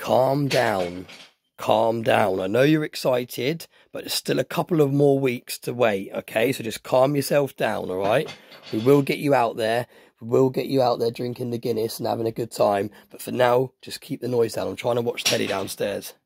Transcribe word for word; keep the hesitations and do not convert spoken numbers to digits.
calm down. Calm down. I know you're excited, but there's still a couple of more weeks to wait, okay? So just calm yourself down, all right? We will get you out there. We will get you out there drinking the Guinness and having a good time. But for now, just keep the noise down. I'm trying to watch Teddy downstairs.